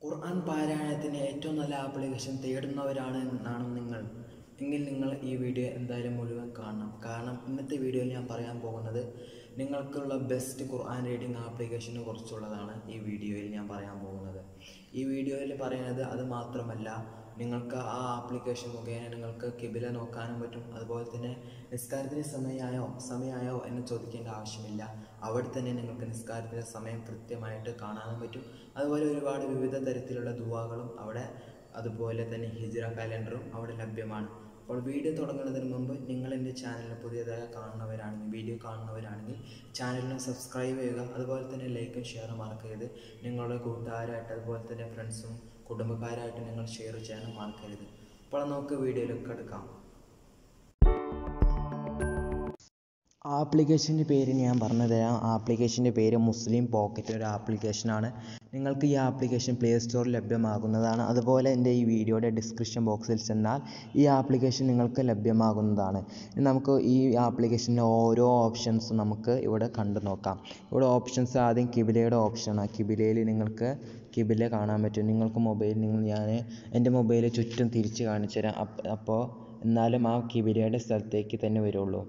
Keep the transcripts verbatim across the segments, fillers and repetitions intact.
ഖുർആൻ പാരായണത്തിന് ഏറ്റവും നല്ല ആപ്ലിക്കേഷൻ തേടുന്നവരാണ് എന്നാണ് നിങ്ങൾ എങ്കിൽ നിങ്ങൾ ഈ വീഡിയോ എന്തായാലും മുഴുവൻ കാണണം. കാരണം ഇന്നത്തെ വീഡിയോയിൽ ഞാൻ പറയാൻ പോകുന്നത് നിങ്ങൾക്കുള്ള ബെസ്റ്റ് ഖുർആൻ റീഡിംഗ് ആപ്ലിക്കേഷനെ കുറിച്ചുള്ളതാണ്. ഈ വീഡിയോയിൽ ഞാൻ പറയാൻ പോകുന്നത് ഈ വീഡിയോയിൽ പറയുന്നത് അത് മാത്രമല്ല, നിങ്ങൾക്ക് ആ ആപ്ലിക്കേഷൻ മുഖേന നിങ്ങൾക്ക് കിബില നോക്കാനും പറ്റും. അതുപോലെ തന്നെ നിസ്കാരത്തിന് സമയമായോ സമയമായോ എന്ന് ചോദിക്കേണ്ട ആവശ്യമില്ല. അവിടെ തന്നെ നിങ്ങൾക്ക് നിസ്കാരത്തിൻ്റെ സമയം കൃത്യമായിട്ട് കാണാനും പറ്റും. അതുപോലെ ഒരുപാട് വിവിധ തരത്തിലുള്ള ദുആകളും അവിടെ, അതുപോലെ തന്നെ ഹിജ്റ കലണ്ടറും അവിടെ ലഭ്യമാണ്. അപ്പോൾ വീഡിയോ തുടങ്ങുന്നതിന് മുമ്പ് നിങ്ങൾ എൻ്റെ ചാനലിൽ പുതിയതായി കാണുന്നവരാണെങ്കിൽ വീഡിയോ കാണുന്നവരാണെങ്കിൽ ചാനലിന് സബ്സ്ക്രൈബ് ചെയ്യുക. അതുപോലെ തന്നെ ലൈക്കും ഷെയറും മറക്കരുത്. നിങ്ങളുടെ കൂട്ടുകാരായിട്ട് അതുപോലെ തന്നെ ഫ്രണ്ട്സും കുടുംബക്കാരായിട്ട് നിങ്ങൾ ഷെയർ ചെയ്യാനും മറക്കരുത്. അപ്പോൾ നമുക്ക് വീഡിയോയിലേക്ക് എടുക്കാം. ആപ്ലിക്കേഷൻ്റെ പേര് ഞാൻ പറഞ്ഞു തരാം. ആപ്ലിക്കേഷൻ്റെ പേര് മുസ്ലിം പോക്കറ്റ് ഒരു ആപ്ലിക്കേഷനാണ്. നിങ്ങൾക്ക് ഈ ആപ്ലിക്കേഷൻ പ്ലേ സ്റ്റോറിൽ ലഭ്യമാകുന്നതാണ്. അതുപോലെ എൻ്റെ ഈ വീഡിയോയുടെ ഡിസ്ക്രിപ്ഷൻ ബോക്സിൽ ചെന്നാൽ ഈ ആപ്ലിക്കേഷൻ നിങ്ങൾക്ക് ലഭ്യമാകുന്നതാണ്. നമുക്ക് ഈ ആപ്ലിക്കേഷൻ്റെ ഓരോ ഓപ്ഷൻസും നമുക്ക് ഇവിടെ കണ്ടു നോക്കാം. ഇവിടെ ഓപ്ഷൻസ് ആദ്യം കിബിലയുടെ ഓപ്ഷനാണ്. കിബിലയിൽ നിങ്ങൾക്ക് കിബില കാണാൻ പറ്റും. നിങ്ങൾക്ക് മൊബൈൽ നിങ്ങൾ ഞാൻ എൻ്റെ മൊബൈൽ ചുറ്റും തിരിച്ച് കാണിച്ചു തരാം. അപ്പോൾ എന്നാലും ആ കിബിലയുടെ സ്ഥലത്തേക്ക് തന്നെ വരുള്ളൂ.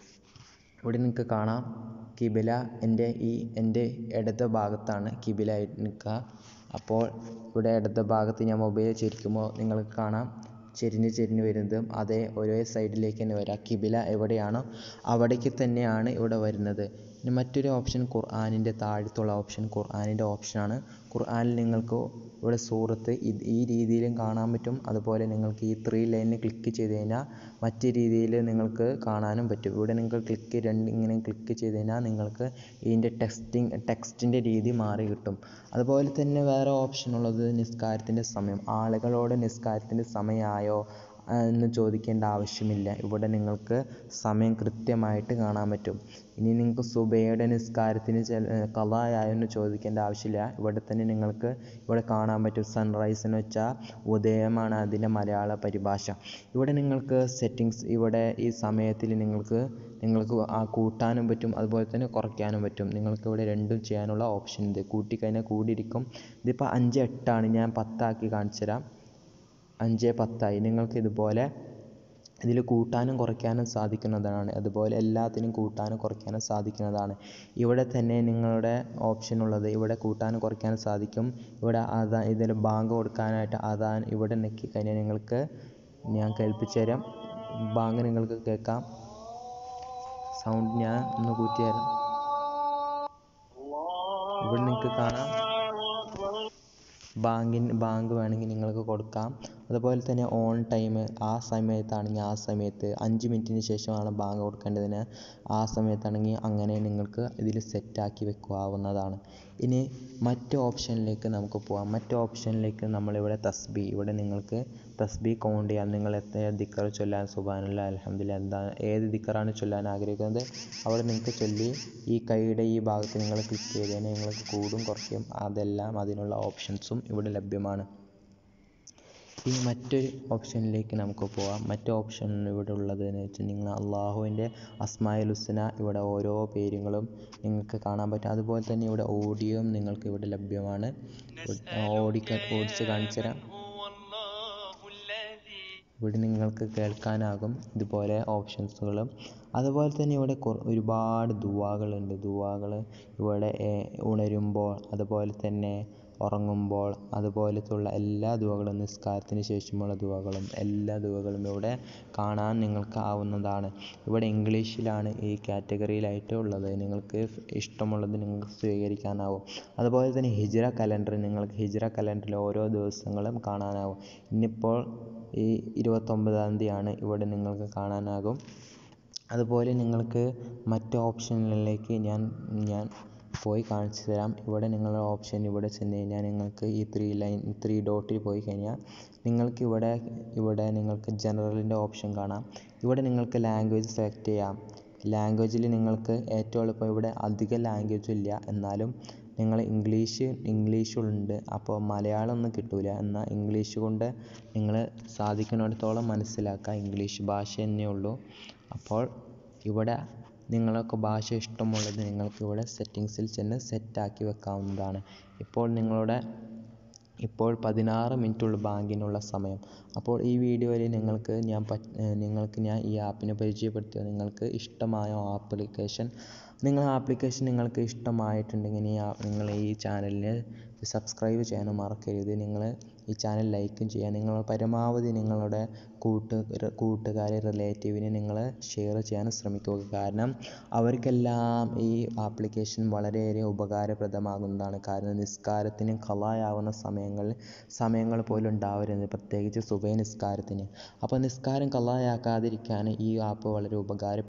ഇവിടെ നിങ്ങൾക്ക് കാണാം കിബില എൻ്റെ ഈ എൻ്റെ ഇടത് ഭാഗത്താണ് കിബില നിൽക്കുക. അപ്പോൾ ഇവിടെ ഇടത് ഭാഗത്ത് ഞാൻ മൊബൈൽ ചെരിക്കുമ്പോൾ നിങ്ങൾക്ക് കാണാം ചെരിഞ്ഞ് ചെരിഞ്ഞ് വരുന്നതും അതേ ഒരേ സൈഡിലേക്ക് തന്നെ വരാം. കിബില എവിടെയാണോ അവിടേക്ക് തന്നെയാണ് ഇവിടെ വരുന്നത്. ഇനി മറ്റൊരു ഓപ്ഷൻ ഖുർആനിൻ്റെ താഴത്തുള്ള ഓപ്ഷൻ ഖുർആനിൻ്റെ ഓപ്ഷനാണ്. ഖുർആനിൽ നിങ്ങൾക്ക് ഇവിടെ സൂറത്ത് ഈ രീതിയിലും കാണാൻ പറ്റും. അതുപോലെ നിങ്ങൾക്ക് ഈ ത്രീ ലൈനിൽ ക്ലിക്ക് ചെയ്ത് കഴിഞ്ഞാൽ മറ്റു രീതിയിൽ നിങ്ങൾക്ക് കാണാനും പറ്റും. ഇവിടെ നിങ്ങൾക്ക് ക്ലിക്ക് രണ്ട് ഇങ്ങനെ ക്ലിക്ക് ചെയ്ത് കഴിഞ്ഞാൽ നിങ്ങൾക്ക് ഇതിൻ്റെ ടെക്സ്റ്റിംഗ് ടെക്സ്റ്റിൻ്റെ രീതി മാറി കിട്ടും. അതുപോലെ തന്നെ വേറെ ഓപ്ഷൻ ഉള്ളത് നിസ്കാരത്തിൻ്റെ സമയം. ആളുകളോട് നിസ്കാരത്തിൻ്റെ സമയമായോ എന്ന് ചോദിക്കേണ്ട ആവശ്യമില്ല. ഇവിടെ നിങ്ങൾക്ക് സമയം കൃത്യമായിട്ട് കാണാൻ പറ്റും. ഇനി നിങ്ങൾക്ക് സുബഹയുടെ നിസ്കാരത്തിന് ഖളായായോ എന്ന് ചോദിക്കേണ്ട ആവശ്യമില്ല. ഇവിടെ തന്നെ നിങ്ങൾക്ക് ഇവിടെ കാണാൻ പറ്റും. സൺറൈസ് എന്ന് വെച്ചാൽ ഉദയമാണ് അതിൻ്റെ മലയാള പരിഭാഷ. ഇവിടെ നിങ്ങൾക്ക് സെറ്റിങ്സ് ഇവിടെ ഈ സമയത്തിൽ നിങ്ങൾക്ക് നിങ്ങൾക്ക് ആ കൂട്ടാനും പറ്റും അതുപോലെ തന്നെ കുറയ്ക്കാനും പറ്റും. നിങ്ങൾക്ക് ഇവിടെ രണ്ടും ചെയ്യാനുള്ള ഓപ്ഷൻ ഉണ്ട്. കൂട്ടിക്കഴിഞ്ഞാൽ കൂടിയിരിക്കും. ഇതിപ്പോൾ അഞ്ച് എട്ടാണ്, ഞാൻ പത്താക്കി കാണിച്ചു തരാം. അഞ്ച് പത്തായി. നിങ്ങൾക്ക് ഇതുപോലെ ഇതിൽ കൂട്ടാനും കുറയ്ക്കാനും സാധിക്കുന്നതാണ്. അതുപോലെ എല്ലാത്തിനും കൂട്ടാനും കുറയ്ക്കാനും സാധിക്കുന്നതാണ്. ഇവിടെ തന്നെ നിങ്ങളുടെ ഓപ്ഷൻ ഉള്ളത് ഇവിടെ കൂട്ടാനും കുറയ്ക്കാനും സാധിക്കും. ഇവിടെ അതാ ഇതിൽ ബാങ്ക് കൊടുക്കാനായിട്ട് അതാൻ ഇവിടെ നിൽക്കി കഴിഞ്ഞാൽ നിങ്ങൾക്ക് ഞാൻ കേൾപ്പിച്ചു തരാം. ബാങ്ക് നിങ്ങൾക്ക് കേൾക്കാം. സൗണ്ട് ഞാൻ ഒന്ന് കൂട്ടി തരാം. ഇവിടെ നിങ്ങൾക്ക് കാണാം ബാങ്കിന് ബാങ്ക് വേണമെങ്കിൽ നിങ്ങൾക്ക് കൊടുക്കാം. അതുപോലെ തന്നെ ഓൺ ടൈം ആ സമയത്താണെങ്കിൽ ആ സമയത്ത് അഞ്ച് മിനിറ്റിന് ശേഷമാണ് ബാങ്ക് കൊടുക്കേണ്ടതിന്. ആ സമയത്താണെങ്കിൽ അങ്ങനെ നിങ്ങൾക്ക് ഇതിൽ സെറ്റാക്കി വെക്കാവുന്നതാണ്. ഇനി മറ്റ് ഓപ്ഷനിലേക്ക് നമുക്ക് പോകാം. മറ്റ് ഓപ്ഷനിലേക്ക് നമ്മളിവിടെ തസ്ബീ ഇവിടെ നിങ്ങൾക്ക് തസ്ബീ കൗണ്ട് ചെയ്യാം. നിങ്ങൾ എത്ര ദിക്ർ ചൊല്ലാൻ സുബ്ഹാനല്ലാഹ് അൽഹംദുലില്ലാഹ് എന്താ ഏത് ദിക്റാണ് ചൊല്ലാൻ ആഗ്രഹിക്കുന്നത് അവിടെ നിങ്ങൾക്ക് ചൊല്ലി ഈ കൈയുടെ ഈ ഭാഗത്ത് നിങ്ങൾ ക്ലിക്ക് ചെയ്ത് കഴിഞ്ഞാൽ നിങ്ങൾക്ക് കൂടും കുറയ്ക്കും അതെല്ലാം അതിനുള്ള ഓപ്ഷൻസും ഇവിടെ ലഭ്യമാണ്. ഇനി മറ്റൊരു ഓപ്ഷനിലേക്ക് നമുക്ക് പോകാം. മറ്റു ഓപ്ഷൻ ഇവിടെ ഉള്ളതെന്ന് വെച്ചാൽ നിങ്ങൾ അള്ളാഹുവിൻ്റെ അസ്മാഉൽ ഹുസ്ന ഇവിടെ ഓരോ പേരുകളും നിങ്ങൾക്ക് കാണാൻ പറ്റും. അതുപോലെ തന്നെ ഇവിടെ ഓഡിയോയും നിങ്ങൾക്ക് ഇവിടെ ലഭ്യമാണ്. ഓഡിക്ക് ഓടിച്ച് കാണിച്ചു തരാം. ഇവിടെ നിങ്ങൾക്ക് കേൾക്കാനാകും ഇതുപോലെ ഓപ്ഷൻസുകളും. അതുപോലെ തന്നെ ഇവിടെ ഒരുപാട് ദുആകളുണ്ട്. ദുആകൾ ഇവിടെ ഉണരുമ്പോൾ അതുപോലെ തന്നെ ഉറങ്ങുമ്പോൾ അതുപോലത്തുള്ള എല്ലാ ദുആകളും നിസ്കാരത്തിന് ശേഷമുള്ള ദുആകളും എല്ലാ ദുആകളും ഇവിടെ കാണാൻ നിങ്ങൾക്ക് ആവുന്നതാണ്. ഇവിടെ ഇംഗ്ലീഷിലാണ് ഈ കാറ്റഗറിയിലായിട്ട് ഉള്ളത്. നിങ്ങൾക്ക് ഇഷ്ടമുള്ളത് നിങ്ങൾക്ക് സ്വീകരിക്കാനാവും. അതുപോലെ തന്നെ ഹിജ്റ കലണ്ടർ നിങ്ങൾക്ക് ഹിജ്റ കലണ്ടറിൽ ഓരോ ദിവസങ്ങളും കാണാനാവും. ഇന്നിപ്പോൾ ഈ ഇരുപത്തൊമ്പതാം തീയതിയാണ് ഇവിടെ നിങ്ങൾക്ക് കാണാനാകും. അതുപോലെ നിങ്ങൾക്ക് മറ്റ് ഓപ്ഷനുകളിലേക്ക് ഞാൻ ഞാൻ പോയി കാണിച്ചു തരാം. ഇവിടെ നിങ്ങളുടെ ഓപ്ഷൻ ഇവിടെ ചെന്ന് കഴിഞ്ഞാൽ നിങ്ങൾക്ക് ഈ ത്രീ ലൈൻ ത്രീ ഡോട്ടിൽ പോയി കഴിഞ്ഞാൽ നിങ്ങൾക്ക് ഇവിടെ ഇവിടെ നിങ്ങൾക്ക് ജനറലിൻ്റെ ഓപ്ഷൻ കാണാം. ഇവിടെ നിങ്ങൾക്ക് ലാംഗ്വേജ് സെലക്ട് ചെയ്യാം. ലാംഗ്വേജിൽ നിങ്ങൾക്ക് ഏറ്റവും എളുപ്പം ഇവിടെ അധികം ലാംഗ്വേജും ഇല്ല, എന്നാലും നിങ്ങൾ ഇംഗ്ലീഷ് ഇംഗ്ലീഷുണ്ട്. അപ്പോൾ മലയാളം ഒന്നും കിട്ടില്ല. എന്നാൽ ഇംഗ്ലീഷ് കൊണ്ട് നിങ്ങൾ സാധിക്കുന്നിടത്തോളം മനസ്സിലാക്കുക. ഇംഗ്ലീഷ് ഭാഷ തന്നെ ഉള്ളൂ. അപ്പോൾ ഇവിടെ നിങ്ങൾക്ക് ഭാഷ ഇഷ്ടമുള്ളത് നിങ്ങൾക്ക് ഇവിടെ സെറ്റിങ്സിൽ ചെന്ന് സെറ്റാക്കി വെക്കാവുന്നതാണ്. ഇപ്പോൾ നിങ്ങളുടെ ഇപ്പോൾ പതിനാറ് മിനിറ്റുള്ള ബാങ്കിനുള്ള സമയം. അപ്പോൾ ഈ വീഡിയോയിൽ നിങ്ങൾക്ക് ഞാൻ നിങ്ങൾക്ക് ഞാൻ ഈ ആപ്പിനെ പരിചയപ്പെടുത്തിയത് നിങ്ങൾക്ക് ഇഷ്ടമായ ആപ്ലിക്കേഷൻ നിങ്ങൾ ആപ്ലിക്കേഷൻ നിങ്ങൾക്ക് ഇഷ്ടമായിട്ടുണ്ടെങ്കിൽ നിങ്ങൾ ഈ ചാനലിനെ സബ്സ്ക്രൈബ് ചെയ്യാനും മറക്കരുത്. നിങ്ങൾ ഈ ചാനൽ ലൈക്കും ചെയ്യുക. നിങ്ങൾ പരമാവധി നിങ്ങളുടെ കൂട്ട് കൂട്ടുകാരെ റിലേറ്റീവിനെ നിങ്ങൾ ഷെയർ ചെയ്യാൻ ശ്രമിക്കുക. കാരണം അവർക്കെല്ലാം ഈ ആപ്ലിക്കേഷൻ വളരെയേറെ ഉപകാരപ്രദമാകുന്നതാണ്. കാരണം നിസ്കാരത്തിന് ഖളായാവുന്ന സമയങ്ങളിൽ സമയങ്ങൾ പോലും ഉണ്ടാവരുത്, പ്രത്യേകിച്ച് സുബഹി നിസ്കാരത്തിന്. അപ്പോൾ നിസ്കാരം ഖളായാക്കാതിരിക്കാൻ ഈ ആപ്പ് വളരെ ഉപകാരം